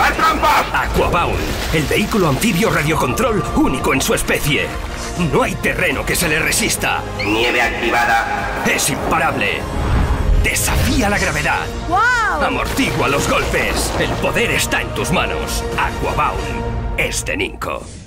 activar trampas! Aquabound, el vehículo anfibio radiocontrol único en su especie. No hay terreno que se le resista. Nieve activada. Es imparable. Desafía la gravedad. ¡Wow! Amortigua los golpes. El poder está en tus manos. Aquabound es de Ninco.